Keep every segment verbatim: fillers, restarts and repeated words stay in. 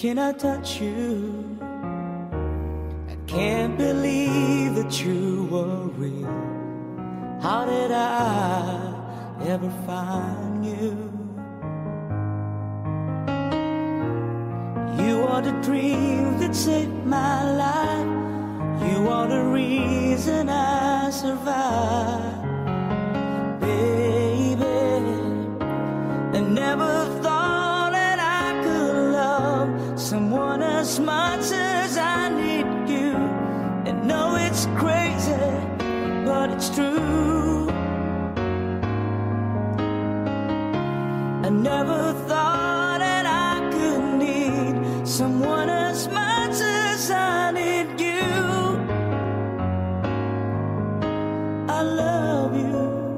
Can I touch you? I can't believe that you were real. How did I ever find you? You are the dream that saved my life. You are the reason I survived, baby. I never thought that I could love someone as much as I need you. And no, it's crazy, but it's true. I never thought that I could need someone as much as I need you. I love you.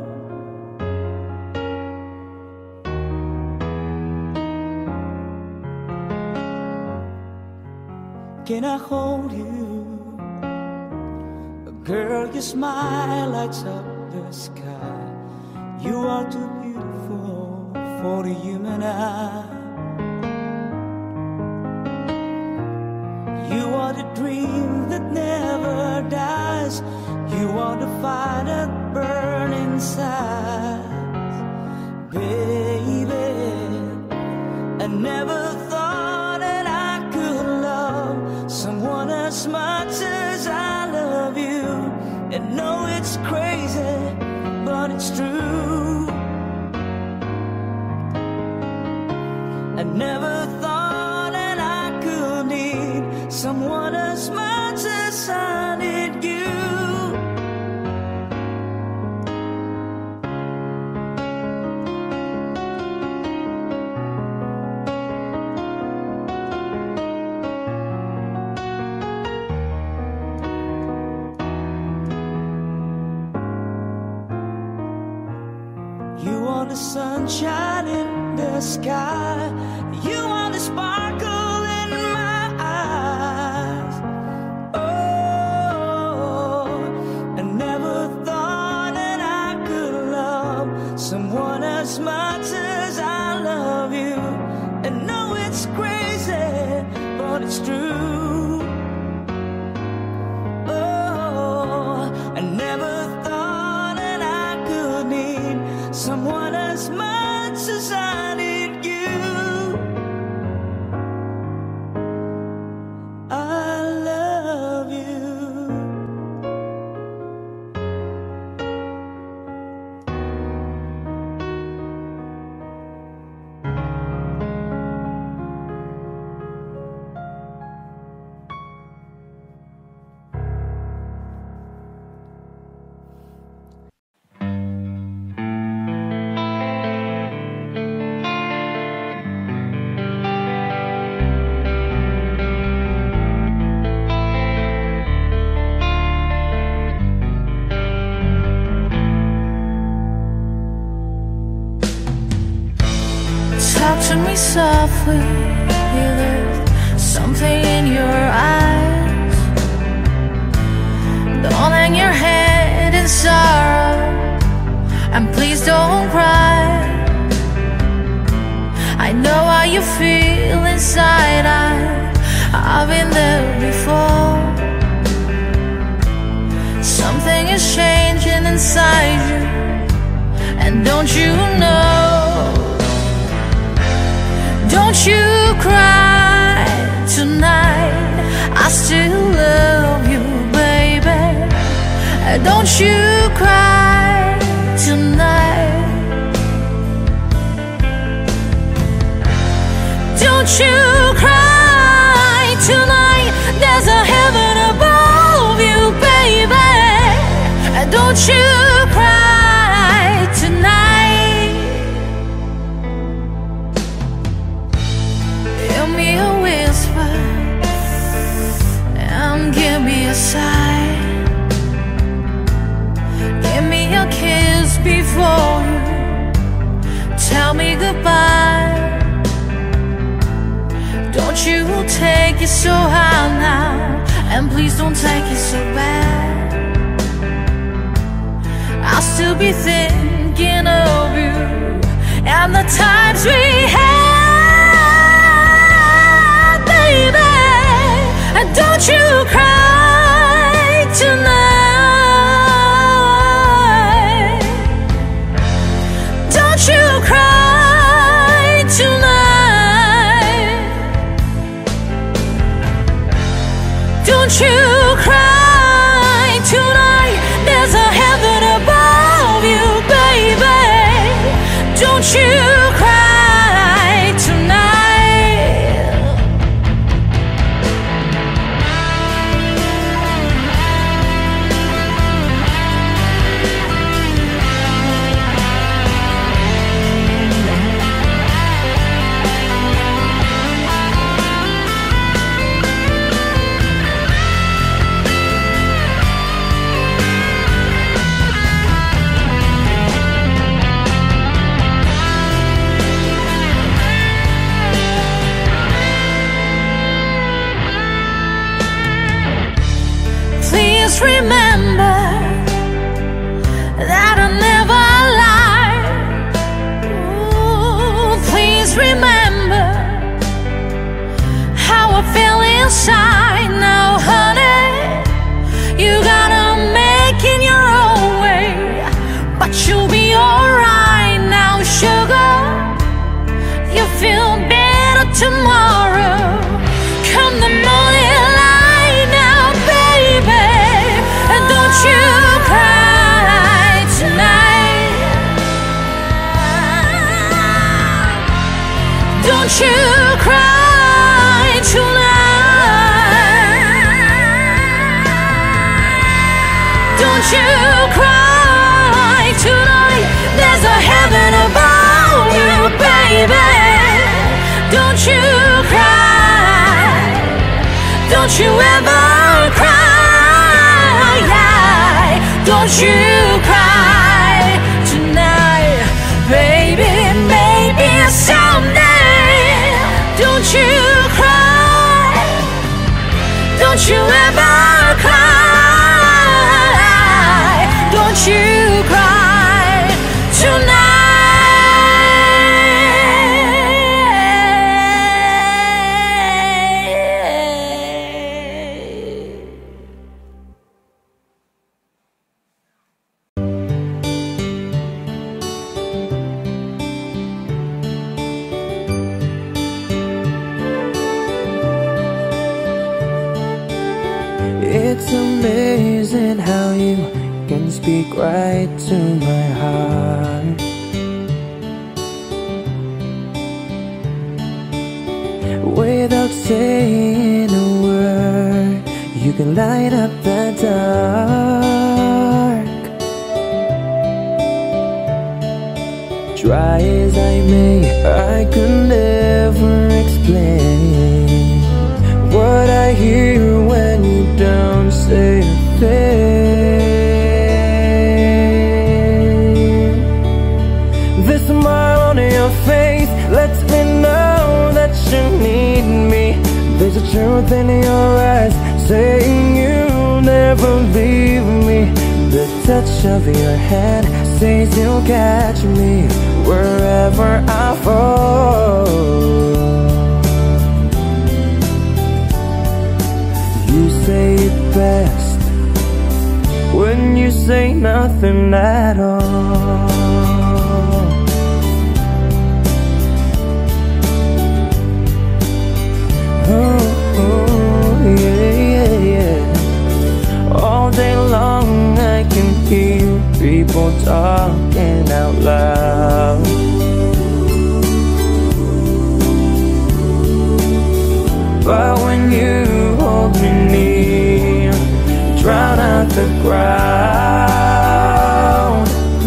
Can I hold you? Girl, your smile lights up the sky. You are too beautiful for the human eye. You are the dream that never dies. You are the fire that burns inside, baby. I never thought that I could love someone as much as I love you. And no, it's crazy, but it's true. I never thought that I could need someone as much as I need you. You are the sunshine in the sky. You are the sparkle in my eyes. Oh, I never thought that I could love someone as much as I love you. And no, it's crazy, but it's true. Oh, I never thought that I could need someone as much as I need you. I love you. Talk to me softly, there's something in your eyes. Don't hang your head in sorrow, and please don't cry. I know how you feel inside, I, I've been there before. Something is changing inside you, and don't you know? Don't you cry tonight, I still love you, baby. Don't you cry tonight. Don't you cry tonight, there's a heaven above you, baby. Don't you cry tonight. Give me a whisper and give me a sigh. Give me a kiss before you tell me goodbye. Don't you take it so high now, and please don't take it so bad. I'll still be thinking of you and the times we had. please remember that I never lied. Ooh, please remember how I feel inside. Now, honey, you gotta make it your own way, but you'll be alright. Now, sugar, you feel better tomorrow. Come the morning light now, baby, and don't you cry tonight. Don't you cry tonight. Don't you cry tonight. There's a heaven above you, baby. Don't you cry. Don't you ever cry. Don't you cry tonight, baby. Maybe someday. Don't you cry. Don't you ever cry. Don't you cry tonight. It's amazing how you can speak right to my heart. Without saying a word, you can light up the dark. Try as I may, I could never explain what I hear when you don't say a thing. The smile on your face lets me know that you need me. There's a truth in your eyes saying you'll never leave me. The touch of your hand says you'll catch me wherever I fall. You say it best when you say nothing at all. Oh, oh, yeah, yeah, yeah. All day long I can hear people talking out loud. But when you hold me near, drown out the crowd.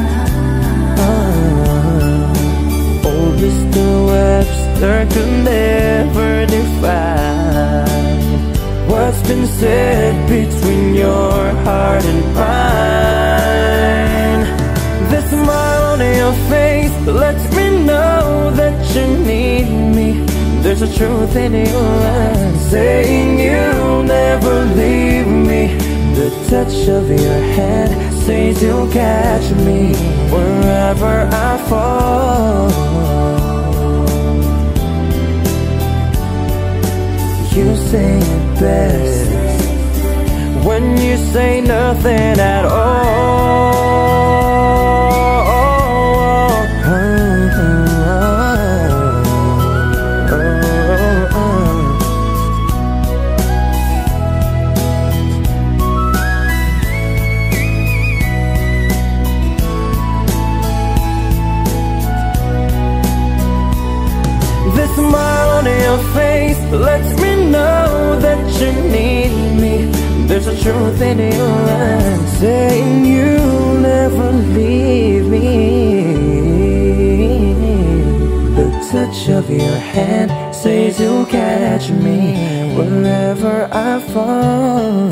uh, Old Mister Webster could never define what's been said between your heart and mine. The smile on your face lets me know that you need me. There's a truth in your eyes saying you'll never leave me. The touch of your hand says you'll catch me wherever I fall. You say it best when you say nothing at all. The smile on your face lets me know that you need me. There's a truth in your eyes saying you'll never leave me. The touch of your hand says you'll catch me wherever I fall.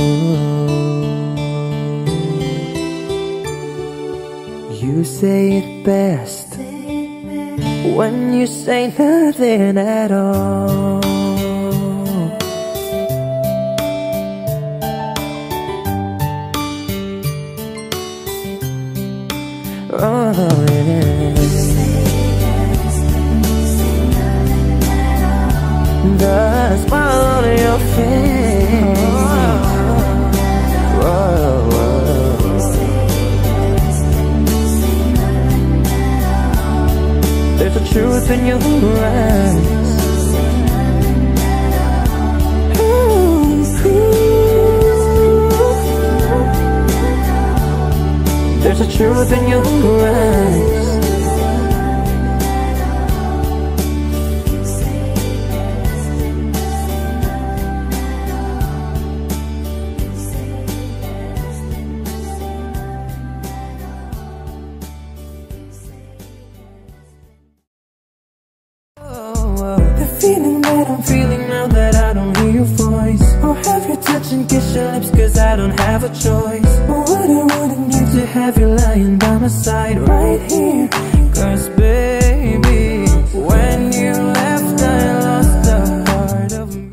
You say it best when you say nothing at all. yeah. The smile on your face. Whoa, whoa. There's a truth in your eyes. There's a truth in your eyes. The feeling that I'm feeling now that I don't hear your voice. I'll have you touch and kiss your lips cause I don't have a choice. But what I wouldn't give to have you lying by my side right here. Cause baby, when you left I lost a part of me.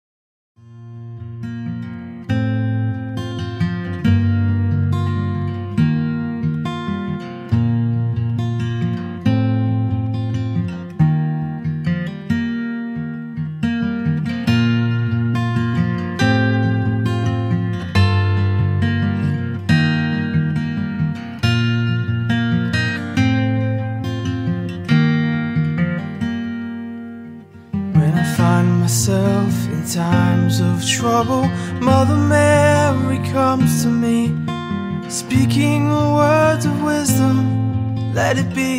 Myself in times of trouble, Mother Mary comes to me, speaking words of wisdom, let it be.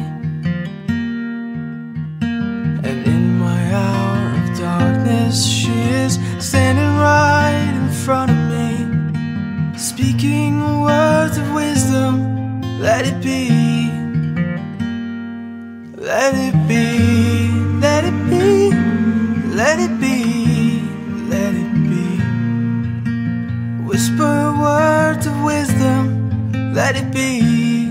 And in my hour of darkness, she is standing right in front of me, speaking words of wisdom, let it be. Let it be, let it be. Let it be, let it be. Whisper words of wisdom, let it be.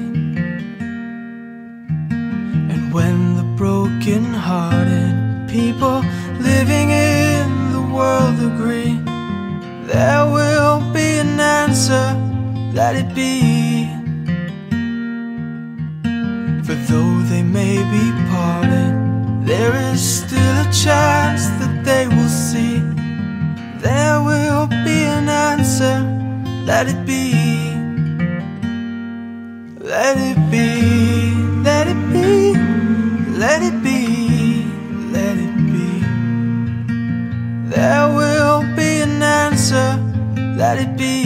And when the broken-hearted people living in the world agree, there will be an answer, let it be. For though they may be parted, there is still a chance that they will see. There will be an answer, let it be. Let it be, let it be, let it be, let it be. There will be an answer, let it be.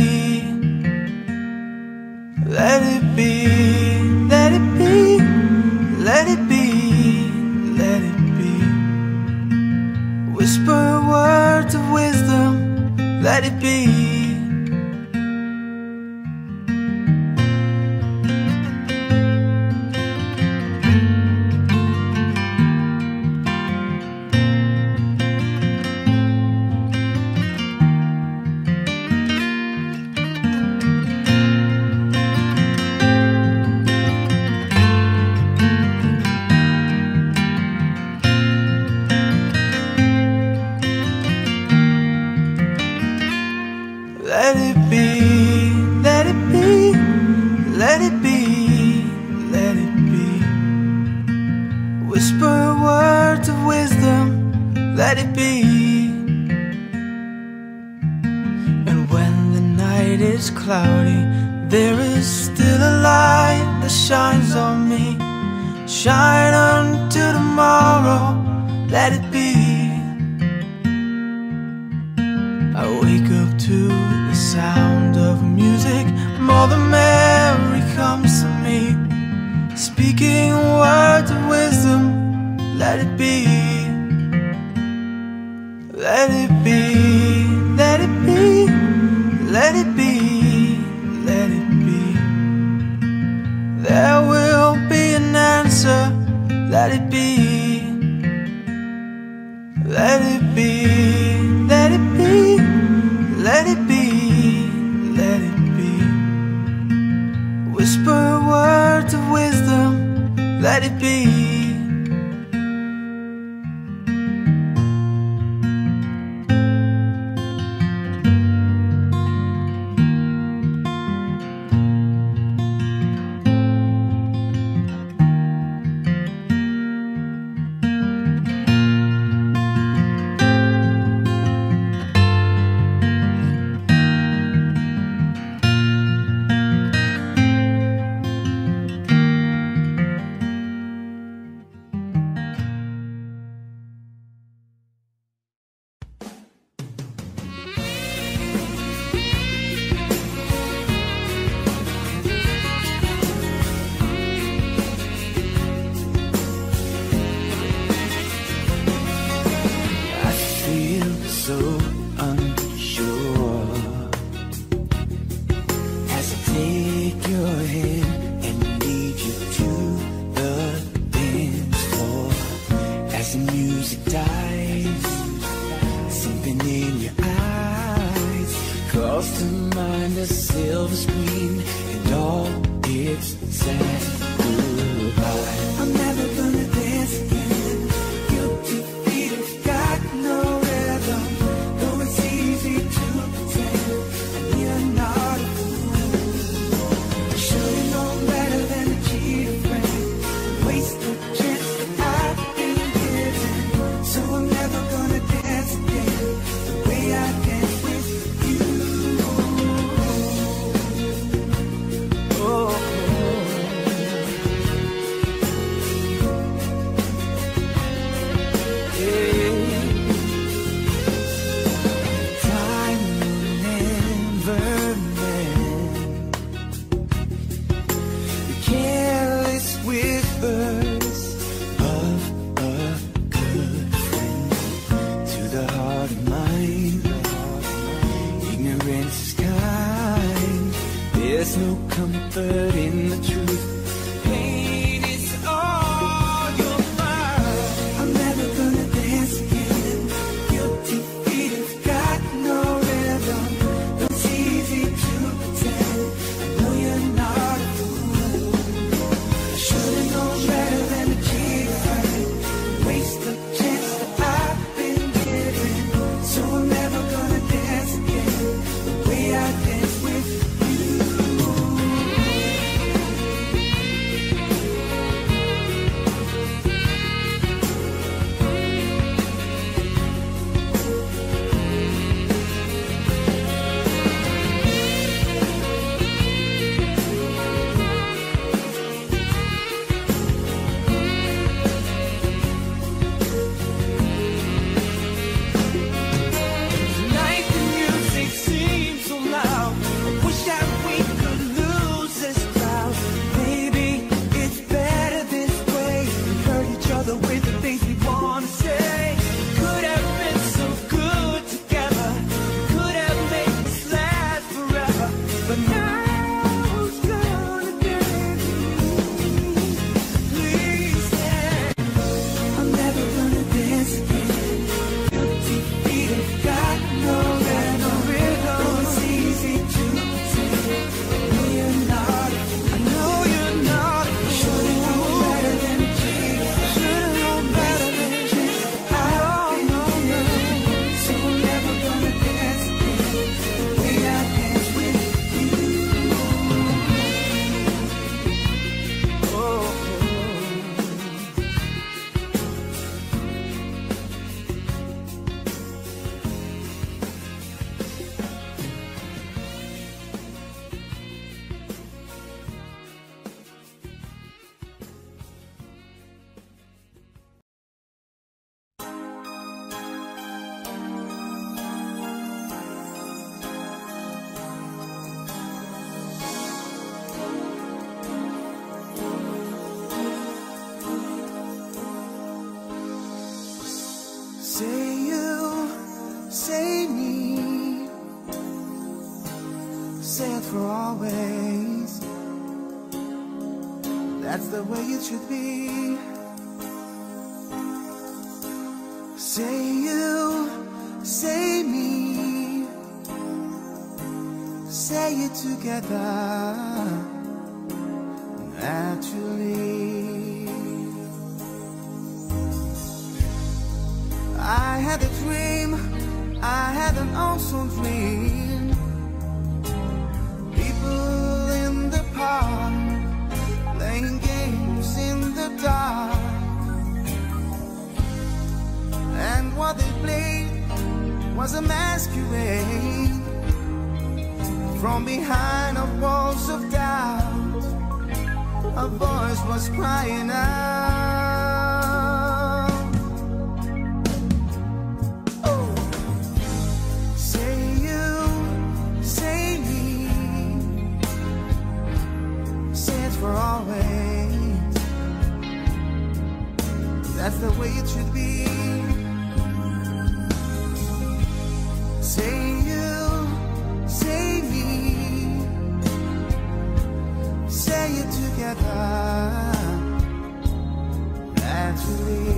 Let it be, let it be, let it be. Let it be. Whisper words of wisdom, let it be. Let it be, let it be, let it be, let it be. Whisper words of wisdom, let it be. And when the night is cloudy, there is still a light that shines on me. Shine unto tomorrow, let it be. I wake up to the sound of music. Mother Mary comes to me, speaking words of wisdom, let it be. Let it be, let it be, let it be, let it be. There will be an answer, let it be. Let it be, let it be, let it be, let it be. Whisper words of wisdom, let it be. a silver screen and all its sad goodbye. I'm never gonna dance again. Guilty feet have got no rhythm. Though it's easy to pretend you're not a fool. I should've known better than to cheat a friend, waste the chance that I've been given. So I'm never gonna dance again the way I dance with you. Oh, yeah. Time will never mend the careless whispers of a good friend. To the heart of mine, ignorance is kind. There's no comfort in the truth. Pain is all you'll find. I'm never gonna dance again. Guilty feet have got no rhythm. Though it's easy to pretend I know you're not a fool. I should've known better than to cheat a friend, waste the chance that I've been given. So I'm never gonna dance again the way I dance with you. Tonight the music seems so loud. I wish that we could lose this crowd. Maybe it's better this way. We hurt each other with the things we wanna say. Could have been so good together. Could have made this last forever. But now who's gonna dance with me? Please stay. I'm never gonna dance again. Guilty feet have got no rhythm. Oh, it's easy to pretend I know you're not. I know you're not. Should've known better than to cheat. Should've known better than to cheat. I don't know. So I'm never gonna dance again the way I dance with you. Oh. Say you, say me, say it for always. That's the way it should be. Say you, say me, say it together naturally. I had a dream, I had an awesome dream. People in the park playing games in the dark, and what they played was a masquerade. From behind of walls of doubt, a voice was crying out. Oh. Say you, say me, say it for always. That's the way it should be. Say you, say me, say it together naturally.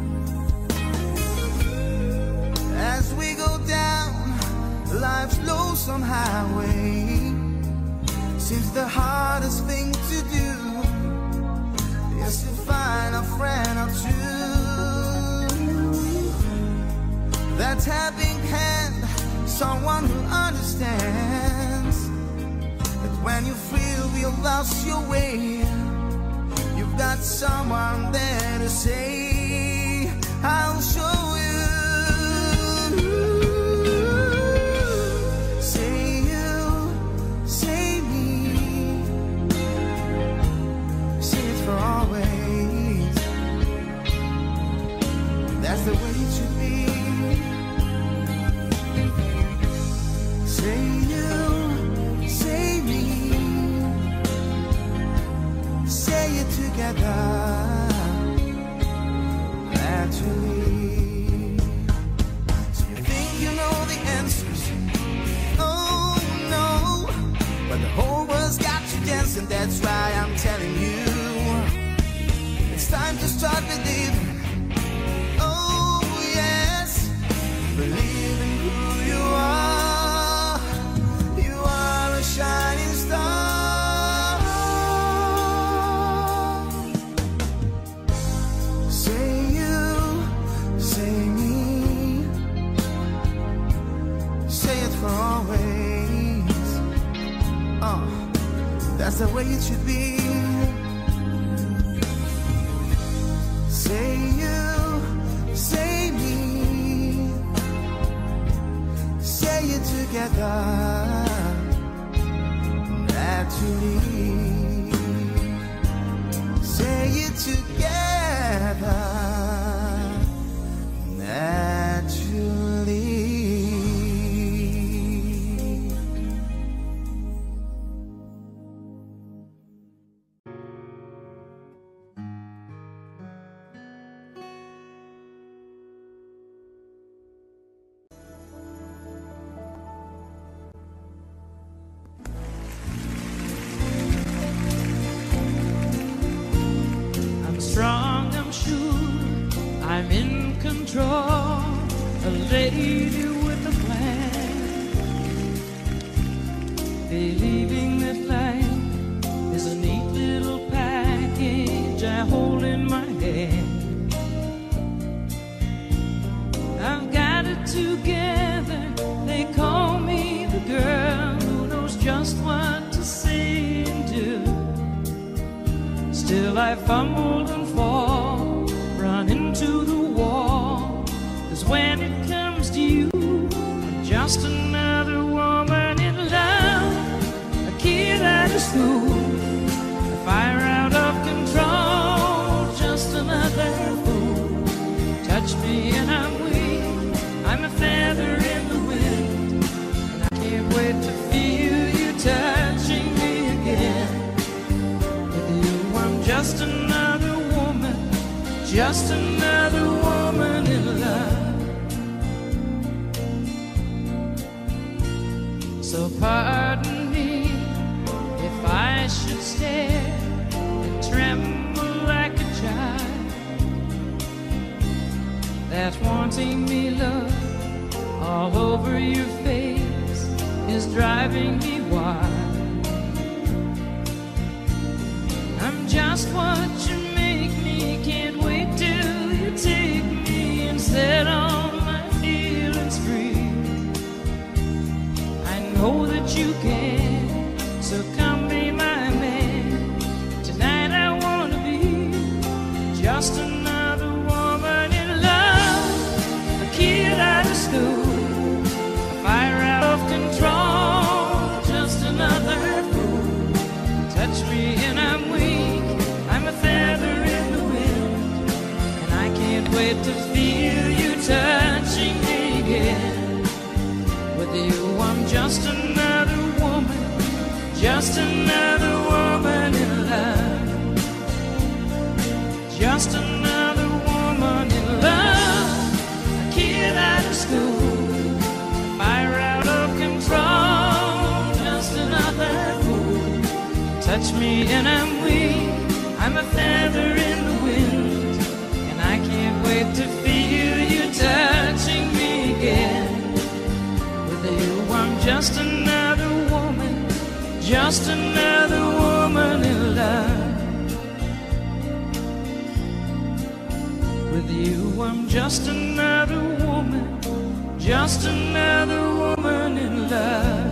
As we go down life's low lonesome highway. Seems the hardest thing to do is to find a friend or two. That helping hand, someone who understands that when you feel you lost your way, you've got someone there to say, I'll show you. Say you, say me, say it for always. That's the way it should be. Say you, say me, say it together. So you think you know the answers? Oh no, but the whole world's got you dancing. That's why I'm telling you, it's time to start believing. Oh yes, believe in who you are. You are a shining star. Say for always. Oh, that's the way it should be. Say you, say me, say it together, naturally. Say it together, naturally. I'm in control, a lady with a plan, believing that life is a neat little package I hold in my hand. I've got it together, they call me the girl who knows just what to say and do. Still I fumble and fall, run into the wall, 'cause when it comes to you, I'm just another woman in love, a kid out of school, a fire out of control, just another fool. Touch me and I'm weak, I'm a feather in the wind, and I can't wait to feel you touching me again. With you I'm just another woman, just another woman in love. So pardon me if I should stare and tremble like a child, that wanting me love all over your face is driving me wild. I'm just what you make me, can't wait till you take me and set all my feelings free. I know that you can, so come be my man. Tonight I wanna be just another woman in love, a kid out of school, a fire out of control, just another fool. Touch me and I'm weak, I'm a feather in the wind, and I can't wait to feel you touching me again. With you I'm just another woman, just another woman in love, just another woman in love, a kid out of school, fire out of control, just another fool. Touch me and I'm weak, I'm a feather in the wind, and I can't wait to feel you touching me again. With you I'm just another just another woman in love. With you I'm just another woman, just another woman in love.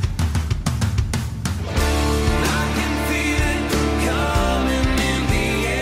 I can feel it coming in the air.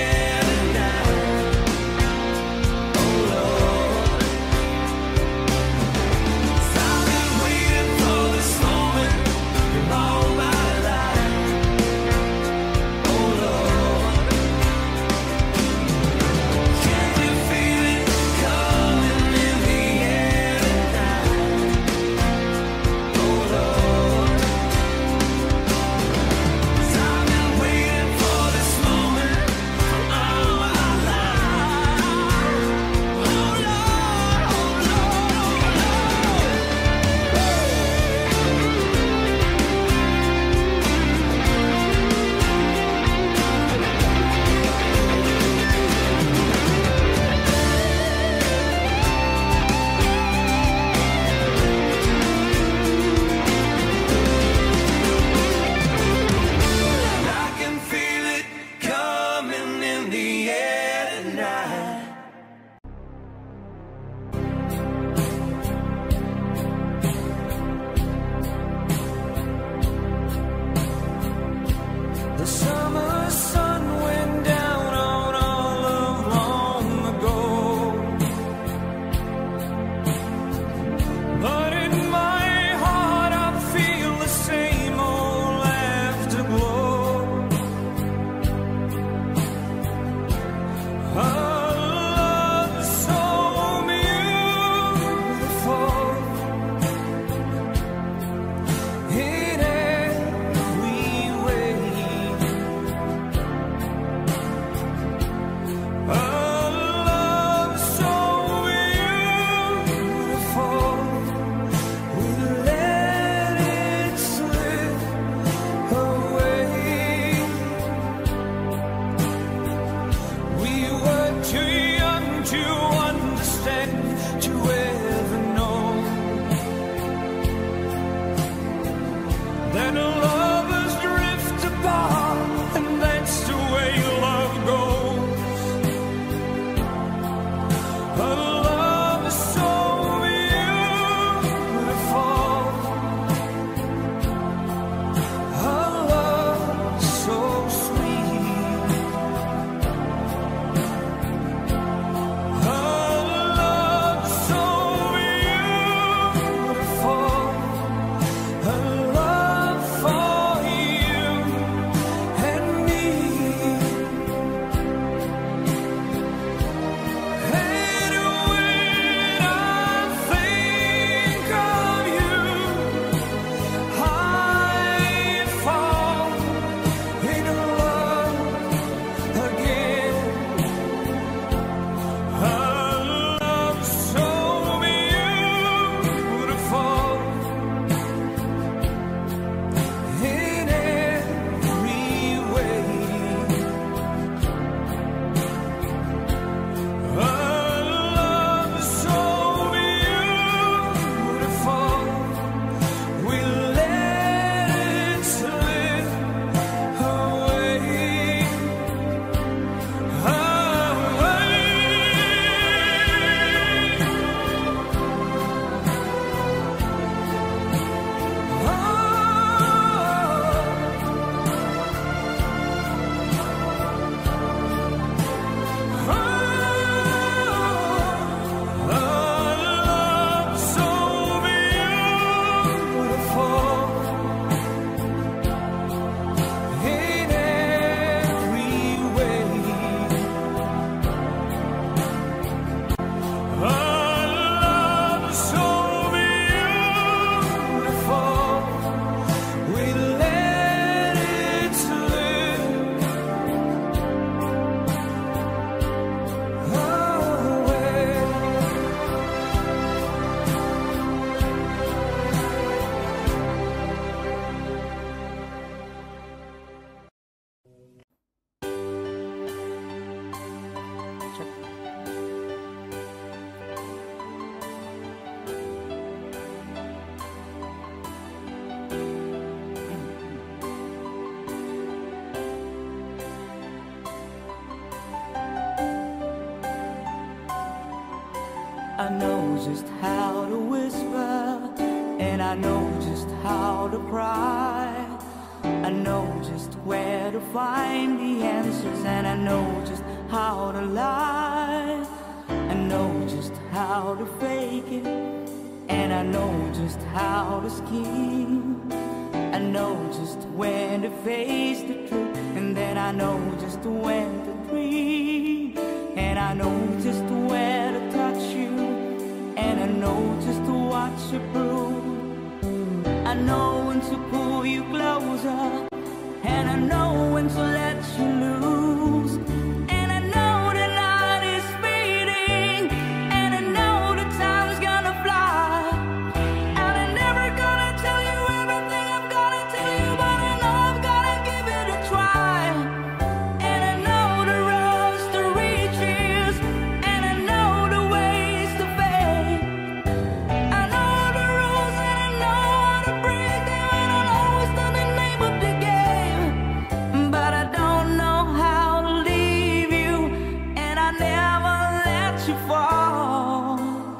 just how to whisper, and I know just how to cry. I know just where to find the answers, and I know just how to lie. I know just how to fake it, and I know just how to scheme. I know just when to face the truth, and then I know just when to dream. And I know just where to touch you, and I know just what to prove. I know when to pull you closer, and I know when to let you loose. And I know the night is fading, and I know the time's gonna fly. And I'm never gonna tell you everything I'm gonna tell you, but I know I'm gonna give it a try. And I know the roads to riches, and I know the ways to fade. I know the rules, and I know how to break them, and I know it's not the name of the game. But I don't know how to leave you, and I never let you fall.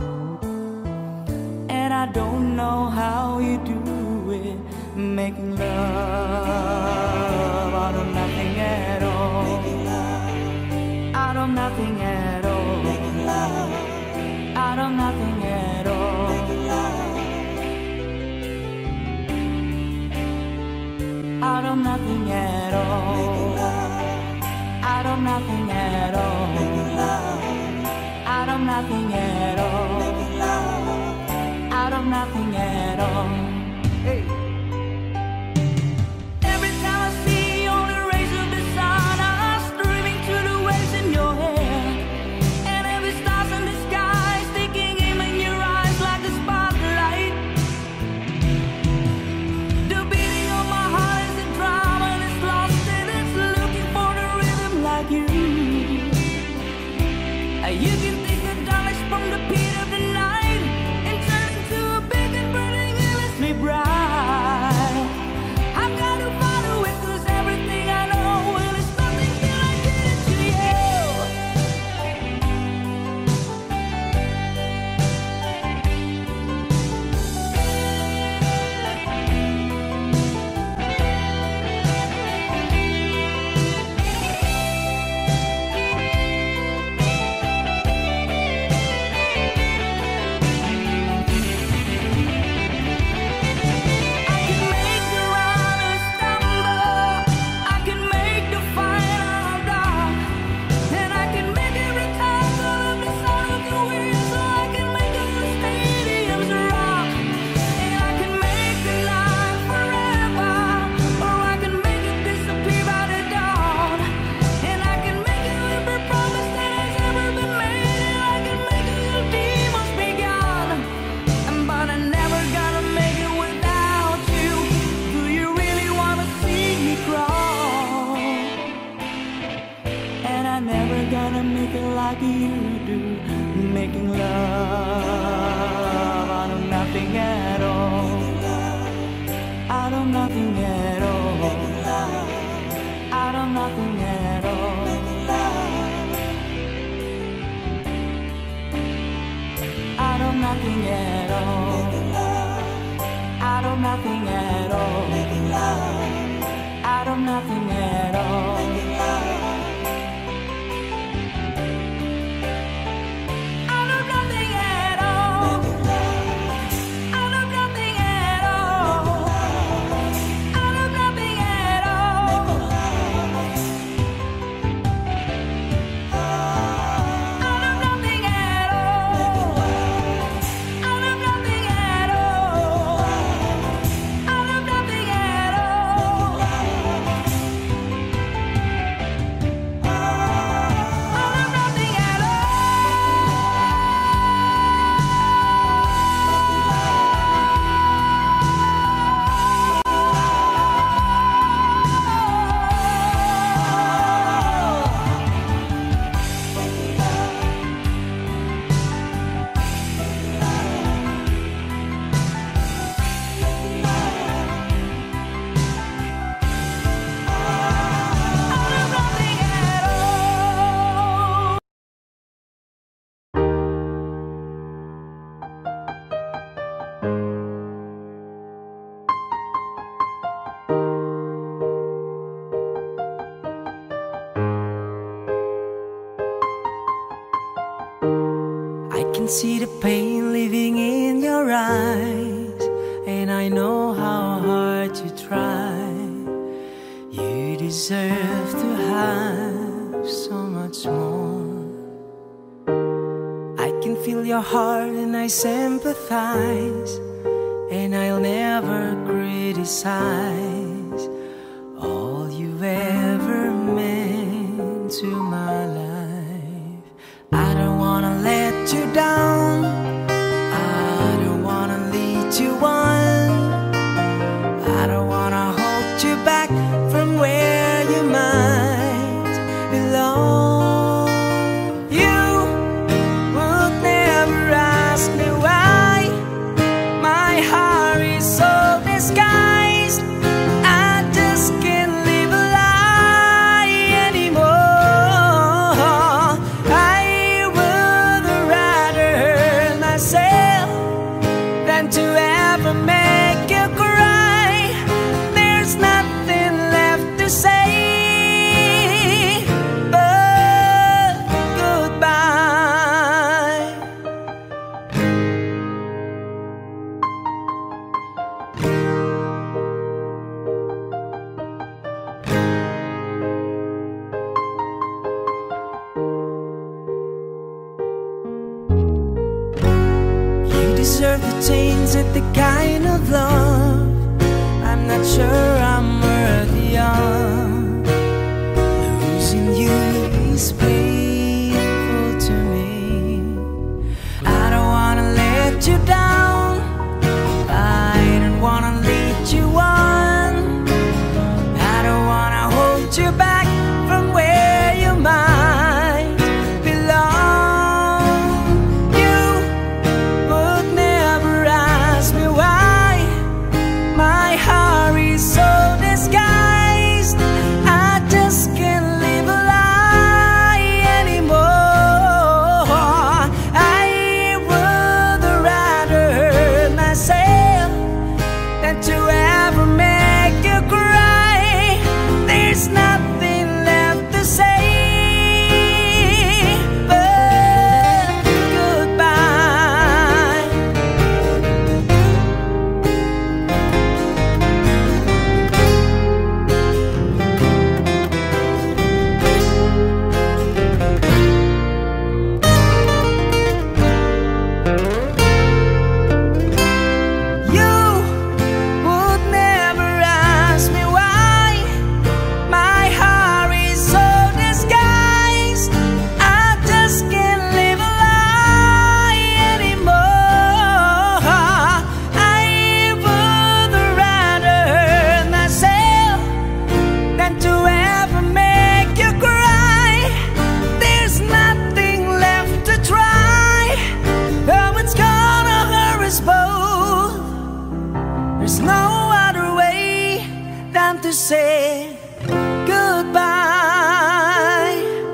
And I don't know how you do it, making love out of nothing at all. Out of nothing at all. Out of nothing at all. Out of nothing at all. Out of nothing at all. Out of nothing at all. Out of nothing at all. Hey. Every time I see you on the rays of the sun, I'm streaming to the waves in your hair. And every star's in the sky sticking aim in your eyes like a spotlight. The beating of my heart is a drum, and it's lost and it's looking for the rhythm like you. Uh, You can take the darkness from the pit of the night and turn into a big and burning endlessly bright. I've got to follow it, 'cause everything I know, well, it's nothing till I get it to you. I can make the runner stumble, I can make the final dark, and I can make every time all of the sound of the wind, so I can make all the stadiums rock. And I can make the light forever, or I can make it disappear by the dawn. And I can make you every promise that has ever been made, and I can make all your demons be gone. But I'm never gonna make it without you. Do you really wanna see me crawl? And I'm never gonna make it like you do, making love out of nothing at all. Out of nothing at all. Out of nothing at all. Out of nothing at all. Out of nothing at all. Out of nothing at all. Out of nothing at all. Out of nothing at all. Out of nothing at all. Out of nothing at all. Out of nothing at all. Out of nothing at all. see the pain living in your eyes, and I know how hard you try. You deserve to have so much more. I can feel your heart and I sympathize, and I'll never criticize all you ever meant to my life. I don't wanna let you down, I don't wanna lead you on, I don't wanna hold you back from where you might belong. You would never ask me why my heart is so disguised. I just can't live a lie anymore. I would rather hurt myself than to ever make you cry. There's nothing left to say but goodbye. You deserve to change at the kind of love I'm not sure I'm worthy of. Losing you is painful to me. I don't wanna let you down, I don't wanna lead you on, I don't wanna hold you back from where you might belong. You would never ask me why my heart is so disguised. I just can't live a lie anymore. I would rather hurt myself than to ever make you cry. There's nothing left to say but goodbye. You would never ask me why my heart is so disguised. I just can't live a lie anymore. I would rather hurt myself than to ever make you cry. There's nothing left to try, though it's gonna hurt us both. There's no other way than to say goodbye.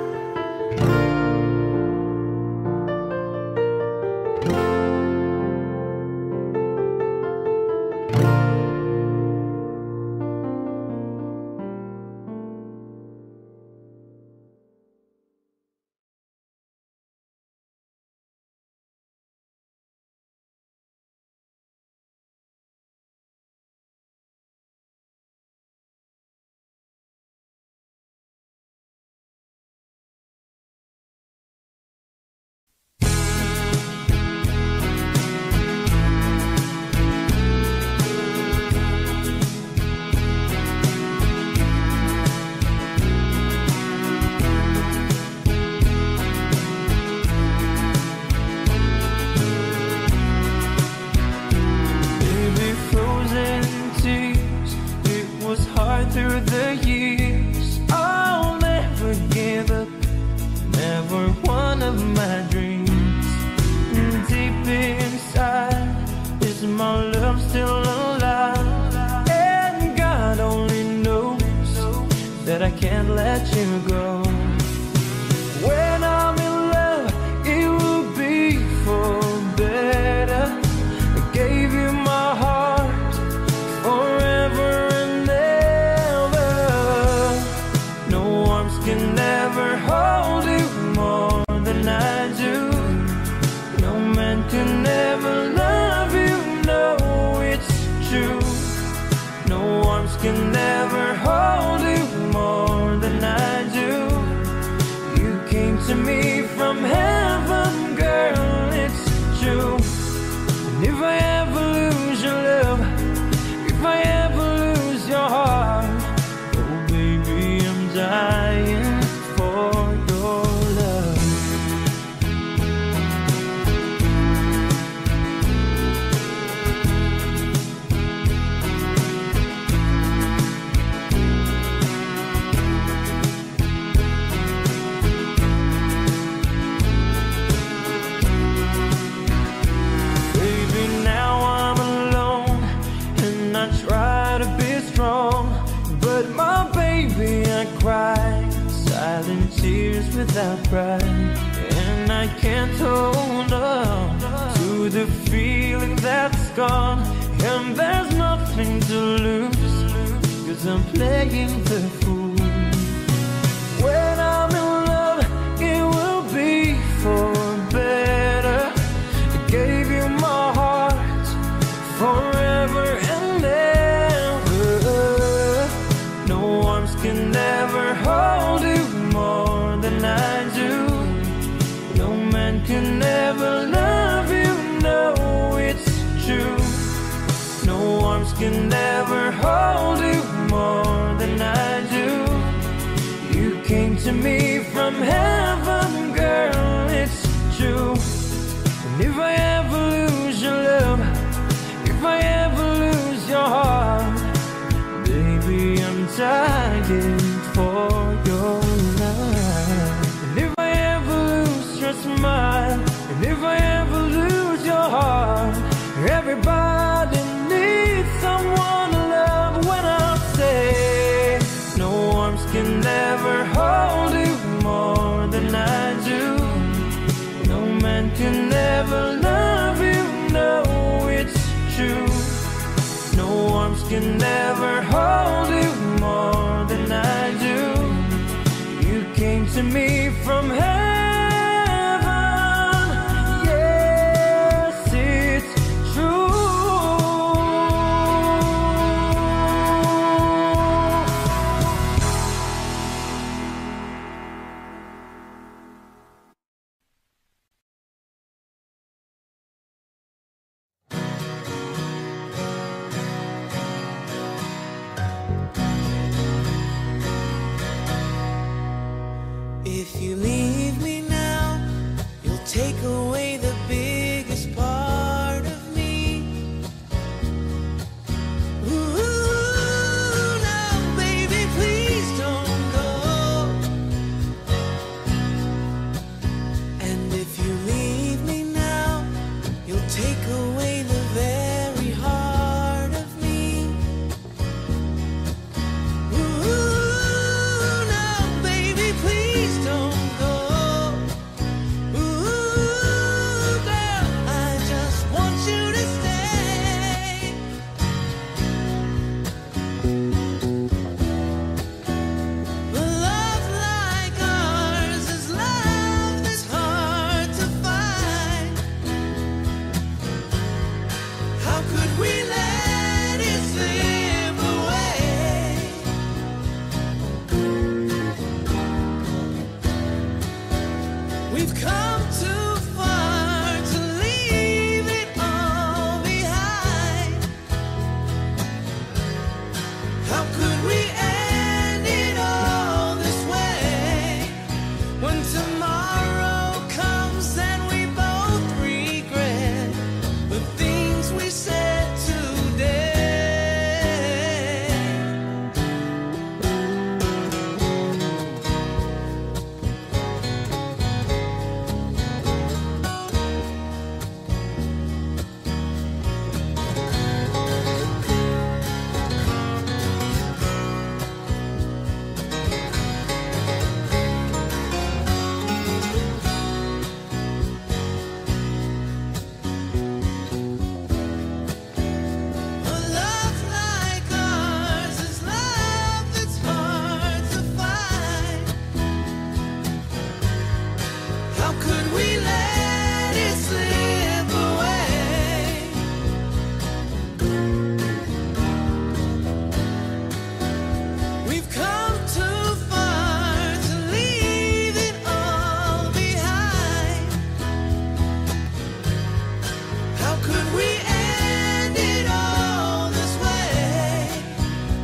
Baby, frozen tears, it was hard through the years. I'll never give up, never one of my dreams. Deep inside, is my love still alive? And God only knows that I can't let you go. When I'm in love, it will be for better. I gave you my heart forever and ever. No arms can ever hold you more than I do. No arms can never hold you more than I do. You came to me from heaven, girl, it's true. And if I ever lose your love, if I ever lose your heart, oh baby, I'm dying for your love. Baby, now I'm alone and I try to be strong, but my baby, I cry silent tears without pride, and I can't hold on to the feeling that's gone, and there's nothing to lose, cause I'm playing the fool. When I'm in love, it will be for better. I gave you my heart forever and ever. No arms can never hold you more than I do. No man can ever love you, no, it's true. No arms can never hold you more than I do. You came to me from heaven, girl, it's true. And if I ever lose your love, if I ever lose your heart, baby, I'm dying for your love. And if I ever lose your smile, and if I ever lose your heart, everybody needs someone to love. When I say no arms can never hold you more than I do, no man can never love you, no, it's true. No arms can never hold you more than I do. You came to me from heaven, yes, it's true.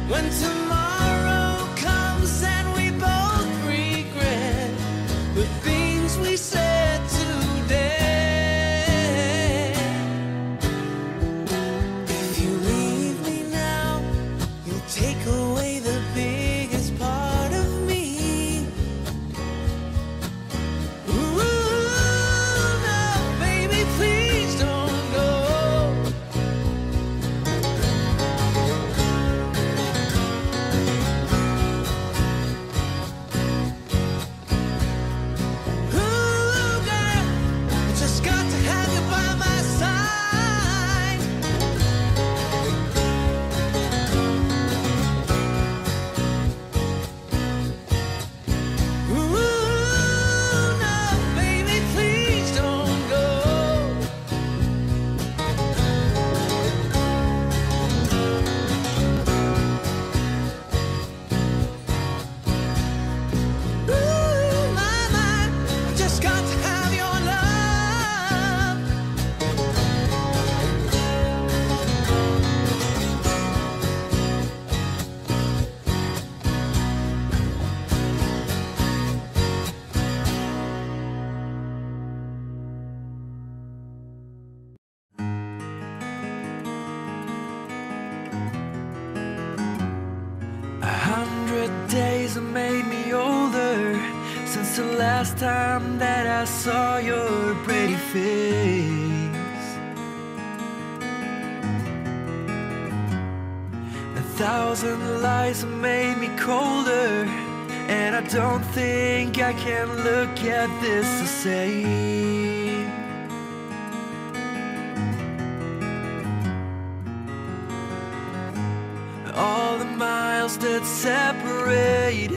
When tomorrow comes and we both regret the things we said today. If you leave me now, you'll take away the biggest part of me. Ooh, no, baby, please don't go. Ooh, girl, I just got to have you by my side. Ooh, no, baby, please don't go. Ooh, my, my, I just got to have your love. A hundred days have made me older since the last time that I saw your pretty face. A thousand lies have made me colder, and I don't think I can look at this the same. All the miles that separate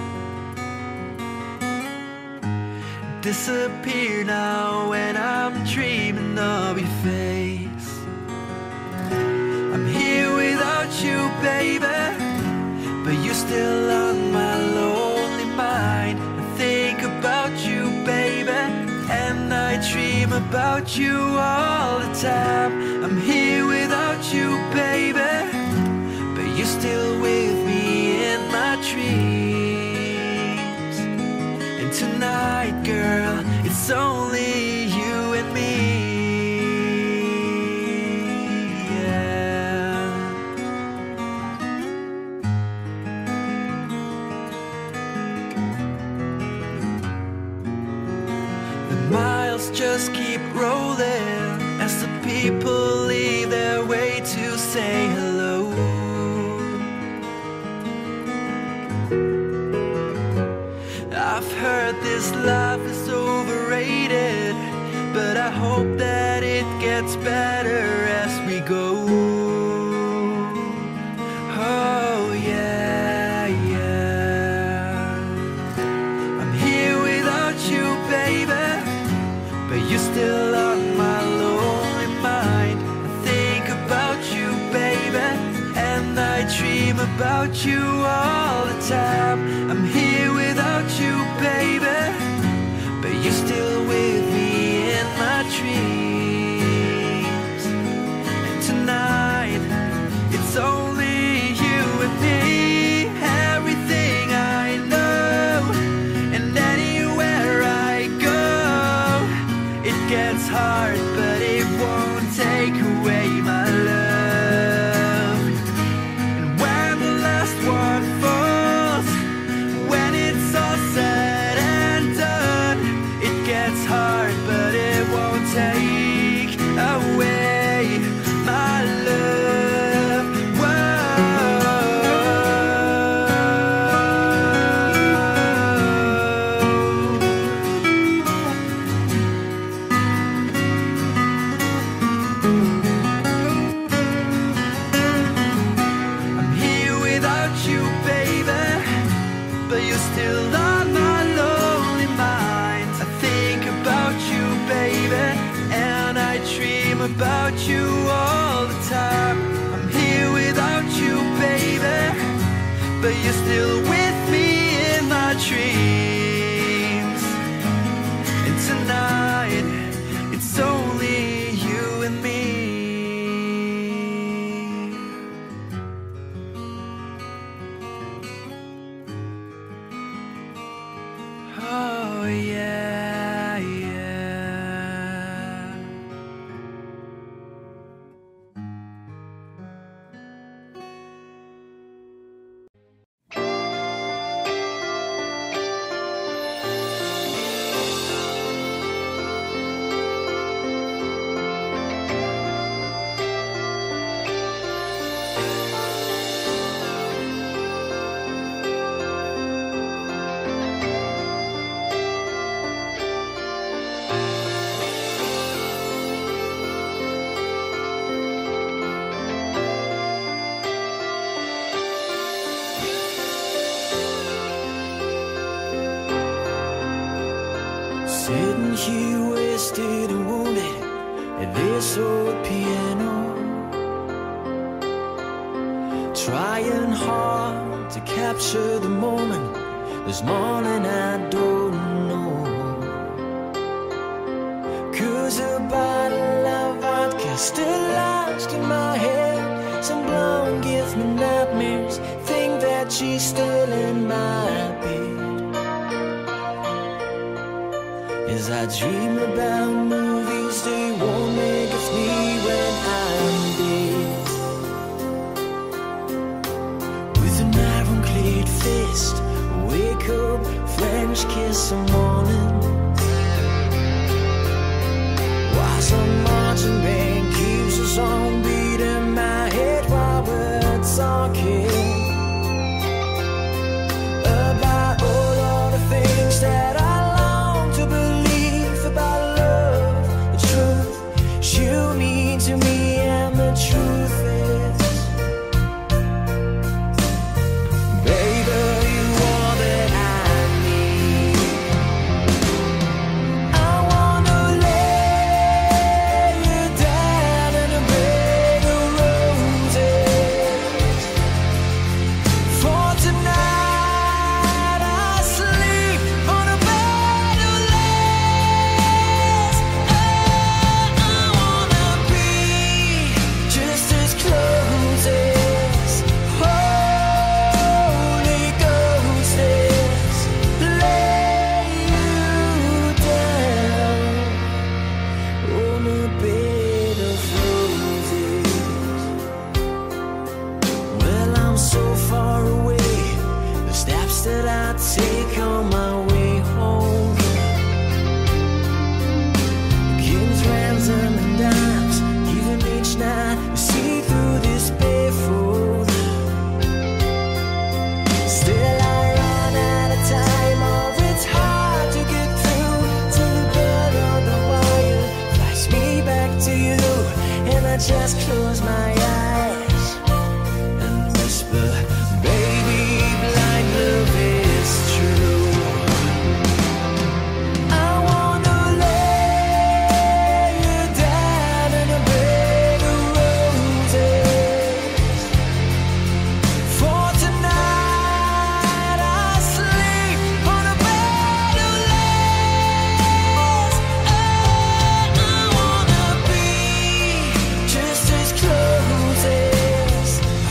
disappear now when I'm dreaming of your face. I'm here without you, baby, but you're still on my lonely mind. I think about you, baby, and I dream about you all the time. I'm here without you, baby, but you're still with me in my dreams. And tonight, girl, it's only you and me. Yeah. The miles just keep rolling as the people leave their way to say hello. I've heard this life is overrated, but I hope that it gets better as we go. Oh yeah, yeah. I'm here without you, baby, but you're still on my lonely mind. I think about you, baby, and I dream about you all the time. I'm here without you, baby, but you're still with me in my dreams. And tonight, it's only you and me. Everything I know, and anywhere I go, it gets hard, but it won't take away my love. And when the last one falls, when it's all said and done, it gets hard, but it won't take away my love. I'm here without you, baby, but you're still on my lonely mind. I think about you, baby, and I dream about you all the time. I'm here without you, baby, but you're still with me in my dreams. And tonight, it's only you and me. Sitting here wasted and wounded at this old piano, trying hard to capture the moment. This morning I don't know, 'cause a bottle of vodka still lodged in my head. Some blonde gives me nightmares, think that she's still in my bed. As I dream about movies they won't make of me when I'm dead. With an iron-clad fist, wake up, French kiss some morning. While some marching band keeps us on beating my head while we're talking about all of the things that I long to believe about love, the truth you mean to me, and the truth is, baby, you are that I need. I wanna lay you down in a bed of roses. For tonight I sleep on a bed of lace. Oh, I wanna be just as close as Holy Ghost is. Lay you down on a bed of roses. Well, I'm so far away, the steps that I take on my way home, kings, ransom, and dimes, even each night we see through this barefoot. Still I run out of time, or it's hard to get through till the blood on the wire flies me back to you, and I just close my eyes and whisper, baby, blind love is true. I wanna lay you down in a bed of roses. For tonight I sleep on a bed of lace. Oh, I wanna be just as close as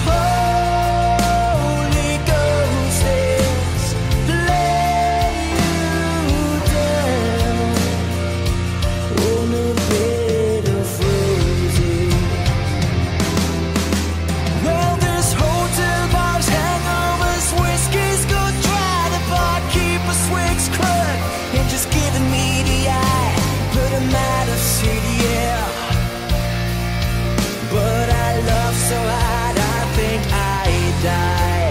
Holy Ghost is. Lay you down on a bed of roses. Well, there's hotel bars, hangovers, whiskey's go dry. The barkeeper swigs crud and just giving me the eye. But I'm out of city, yeah. But I love so hard, I think I die.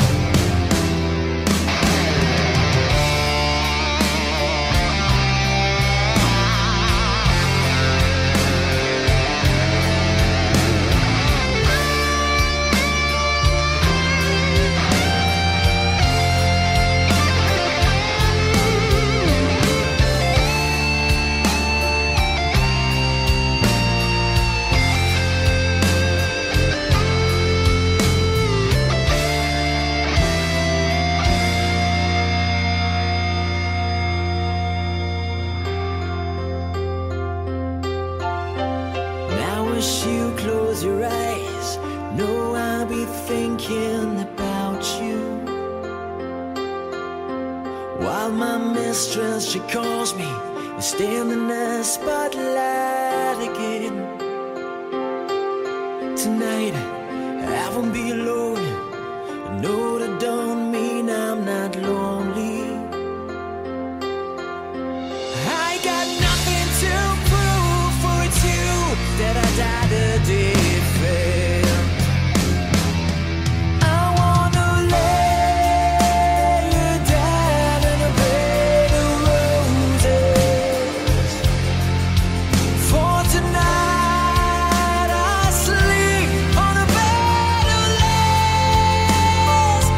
Now wish you close your eyes, know I'll be thinking about you. While my mistress, she calls me and stand in the spotlight again. Tonight I won't be alone, I know that don't mean I'm not lonely. I got nothing to prove, for it's you that I died to defend. I wanna lay you down in a bed of roses. For tonight I sleep on a bed of lace.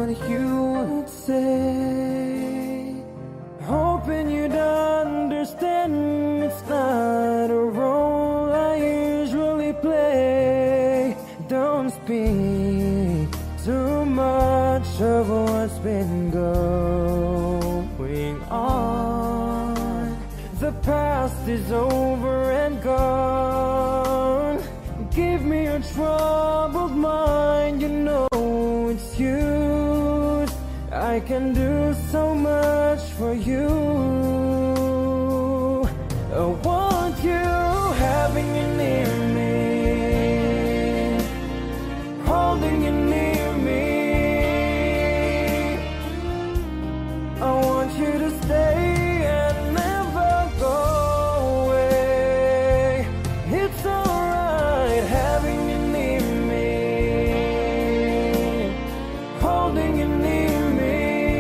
what you would say. Hoping you'd understand it's not a role I usually play. Don't speak too much of what's been going on. The past is over and gone. Give me your troubled mind, you know it's used. I can do so much for you. I want you having you near me, holding you near me. I want you to stay and never go away. It's alright having you near me, holding you near me.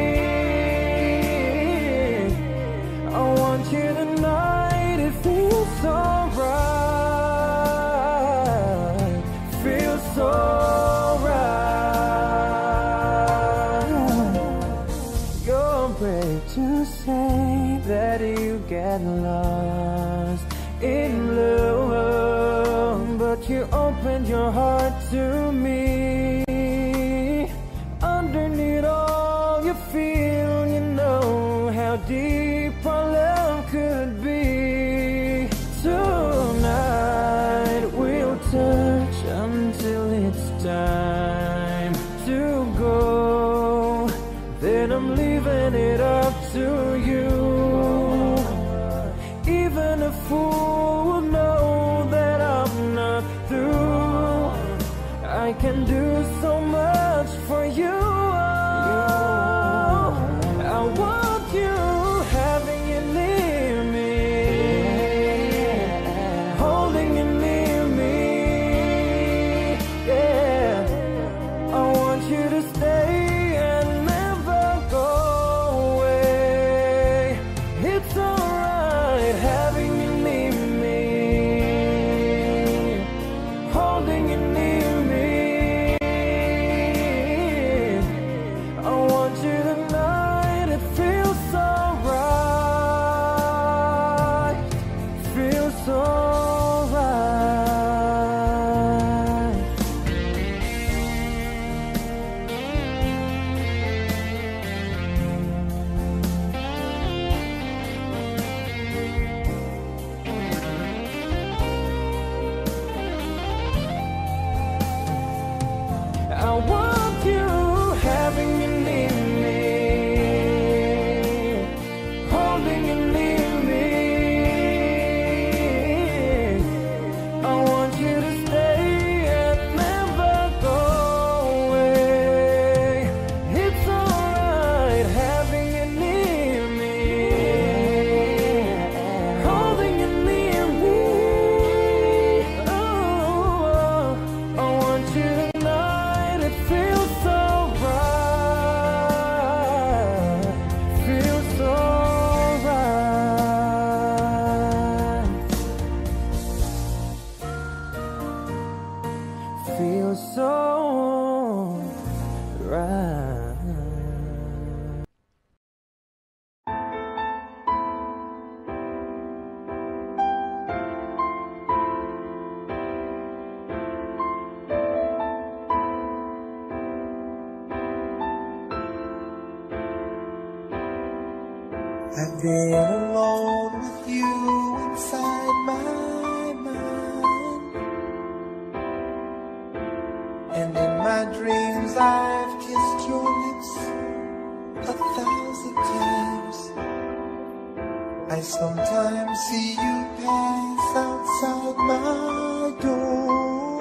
I want you tonight, it feels so right, feels so right. You're brave to say that you get lost in love, but you opened your heart to me. Underneath all you feel, you know how deep our love could be. Tonight we'll touch until it's time to go. Then I'm leaving it up to you. Even a fool will know that I'm not through. I can do so much for you. I want you having you near me, holding you near me. Yeah, I want you to stay and never go away. It's alright having you near me, holding you near me. I want you tonight, it feels so right, feels so right. I want you having you near me, holding you near me. I want you to stay and never go away. It's alright having you near me, holding you near me. Oh, I want you tonight, it feels so right, feels so right, feels so right. I've been alone with you inside my mind, and in my dreams I've kissed your lips a thousand times. I sometimes see you pass outside my door.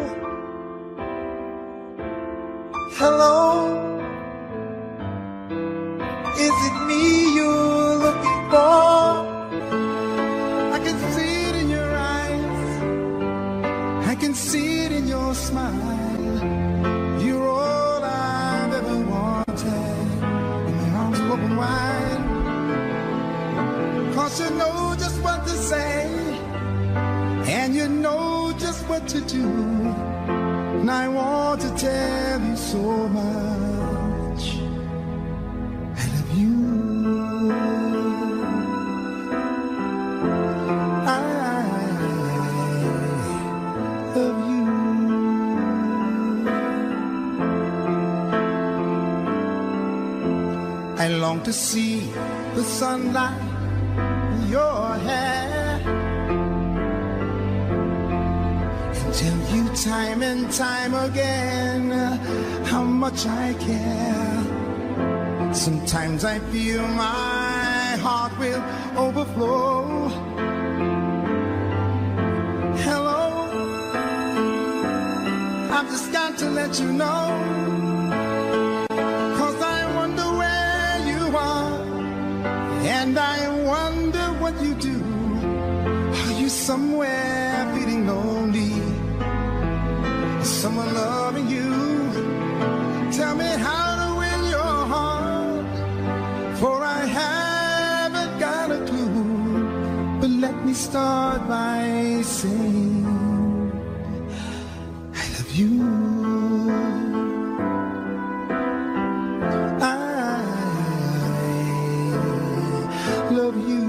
Hello, is it me you're looking for? I can see it in your eyes, I can see it in your smile. You're all I've ever wanted, and my arms are open wide. Cause you know just what to say, and you know just what to do. And I want to tell you so much. I long to see the sunlight in your hair and tell you time and time again how much I care. Sometimes I feel my heart will overflow. Hello, I've just got to let you know, 'cause I wonder where you are, and I wonder what you do. Are you somewhere feeling lonely? Is someone loving you? Tell me how to win your heart, for I haven't got a clue. But let me start by saying I love you. I love you.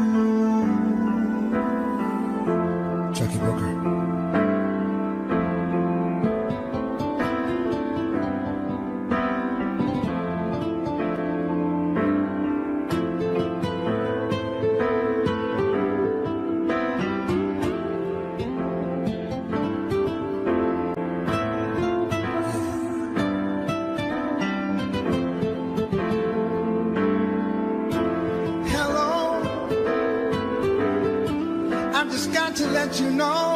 Jackie Booker. To let you know,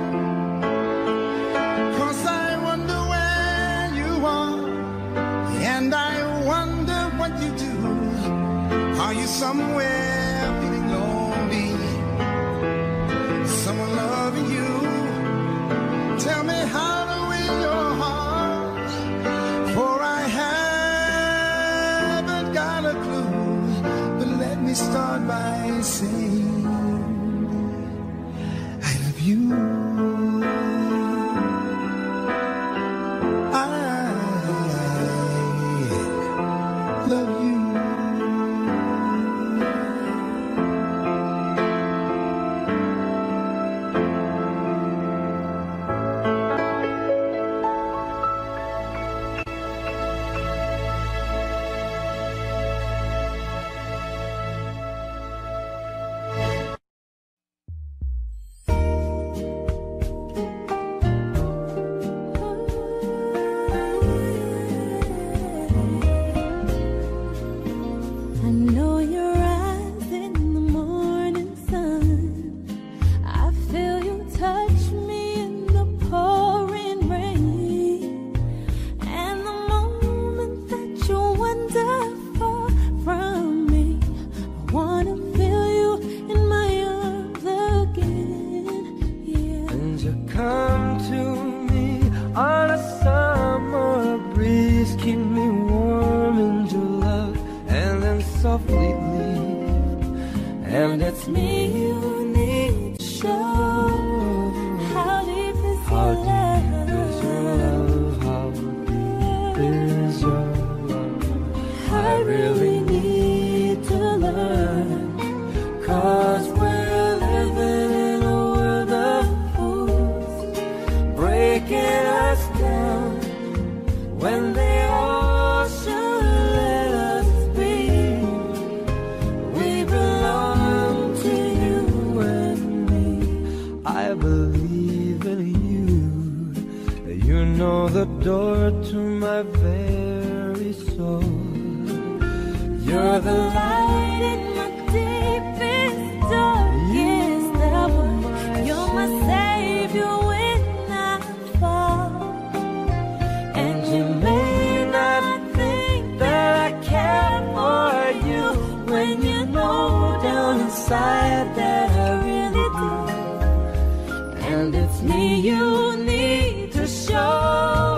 'cause I wonder where you are, and I wonder what you do. Are you somewhere feeling lonely? Someone loving you? Tell me how to win your heart, for I haven't got a clue. But let me start by saying you. I love you.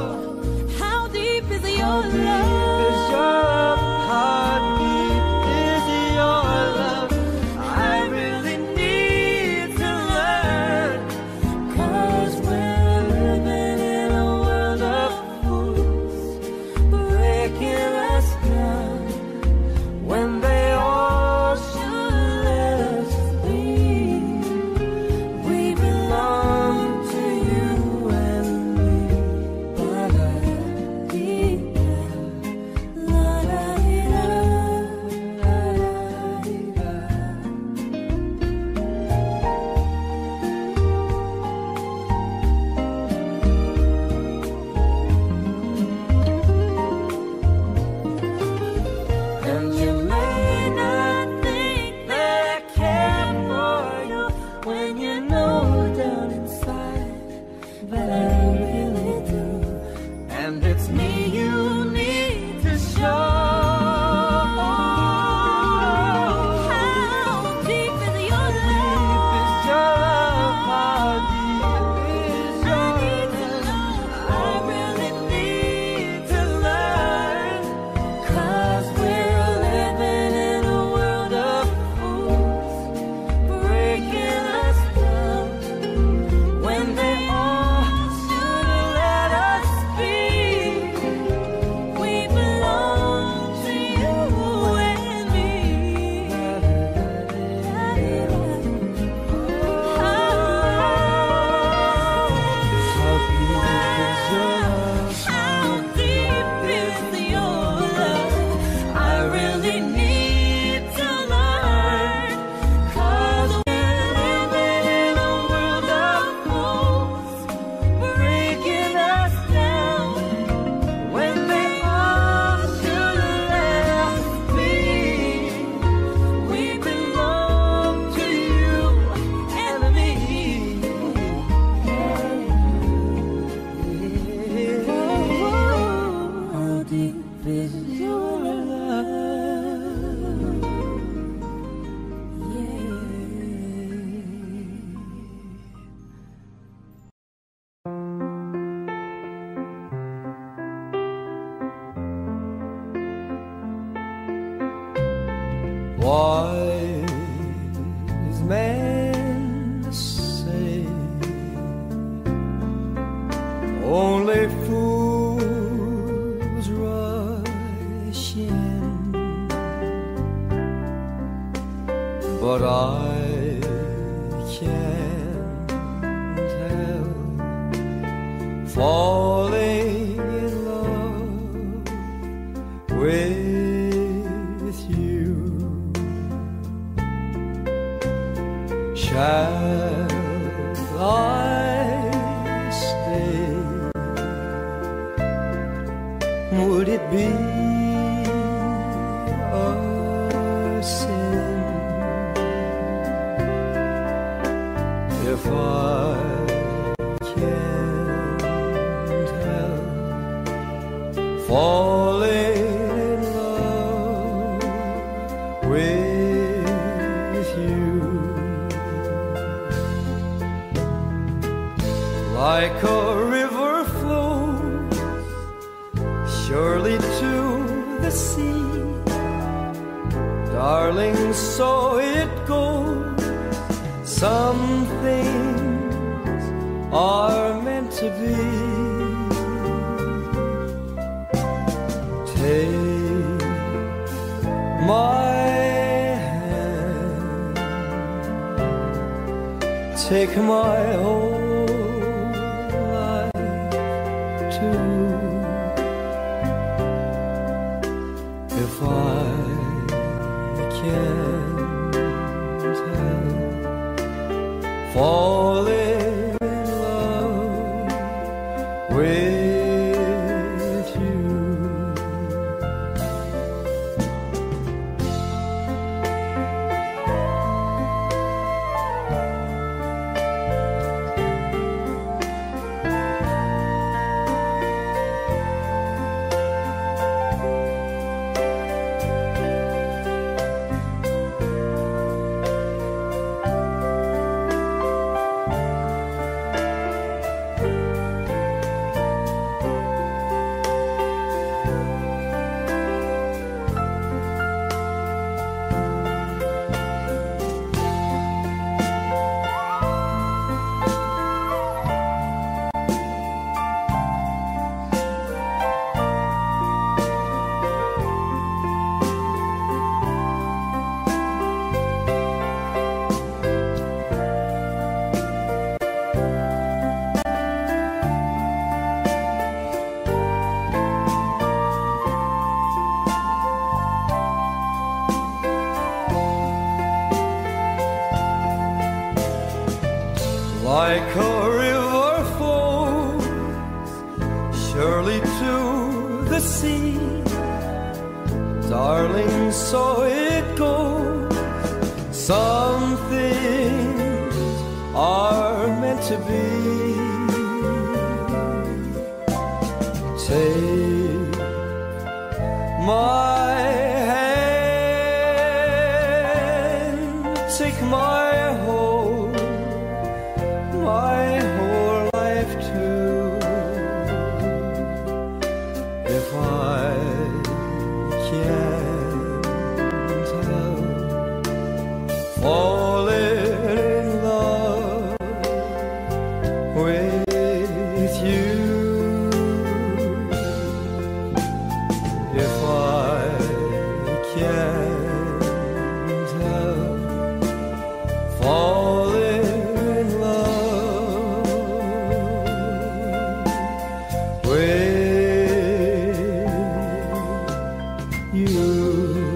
How deep is your love? How deep is really need to learn, 'cause we're living in a world of fools, breaking us down when they ought to let us be. We belong to you and me. How deep is your love? Yeah. Wise men say only fools rush in, but I can't help falling in love with you. Shall I stay? Would it be a sin if I can't help falling in love with you? Like a river flows surely to the sea, darling, so it goes. Some things are meant to be. Take my hand, take my whole life too. If I can't help falling in love with you. Like a river flows surely to the sea, darling, so it goes. Some things are meant to be. Take my hand, take my whole, my whole life too. If I can't help falling in love with you, if I can't help falling in love with you.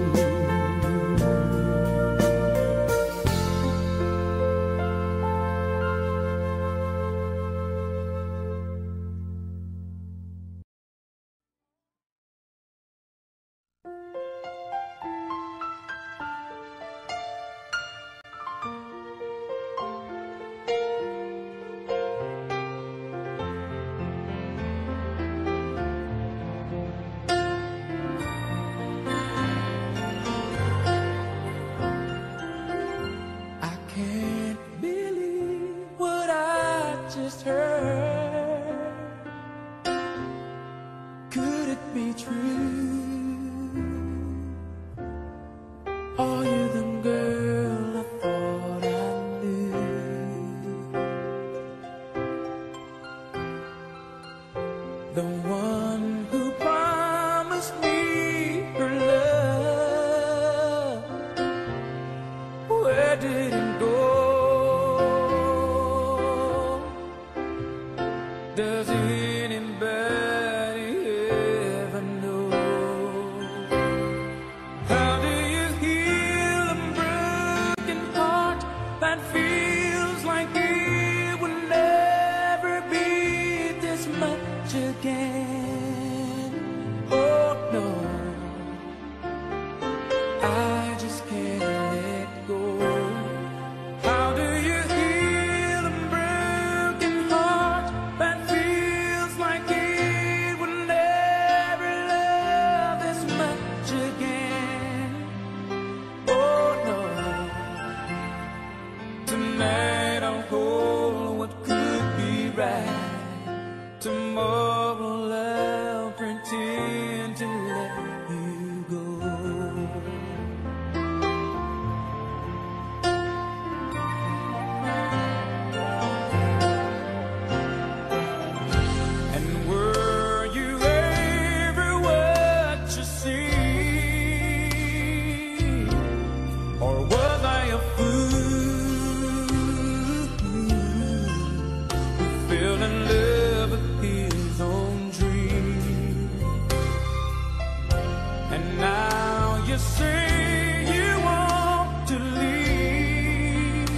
you say you want to leave,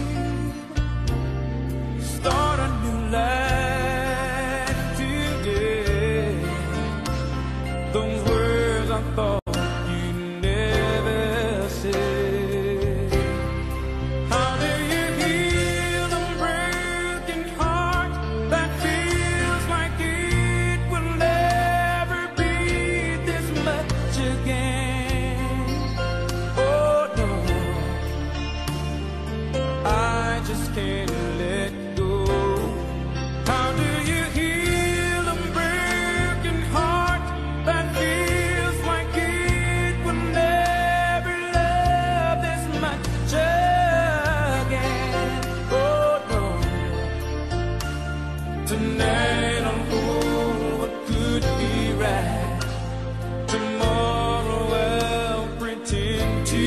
start a new life today. Those words I thought you never said. How do you heal a broken heart that feels like it will never be this much again? Oh no, I just can't let go. How do you heal a broken heart that feels like it will never love this much again? Oh no, tonight I'll hold what could be right. Tomorrow I'll pretend to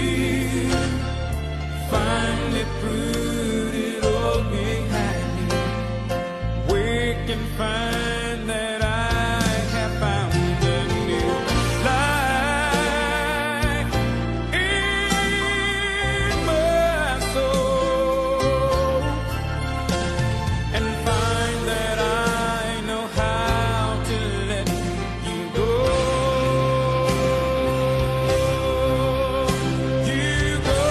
finally put it all behind me. Wake and find that I have found a new life in my soul, and find that I know how to let you go. You go.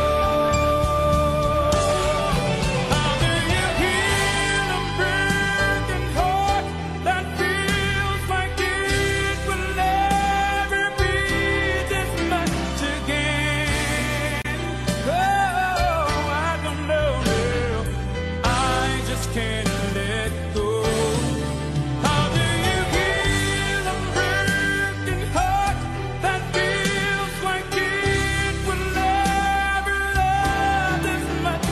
How do you heal a broken heart that feels like it will never be this much again? Oh, I don't know, girl. I just can't let go. How do you heal a broken heart that feels like it will never love this much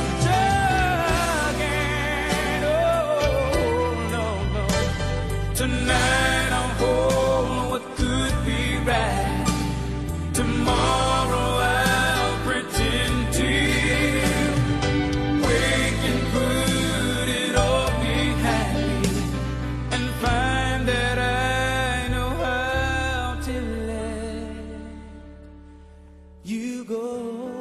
again? Oh, no, no. Tonight I'll hold what could be right. Tomorrow I'll pretend to wake and put it all behind me, and find that I know how to let you go.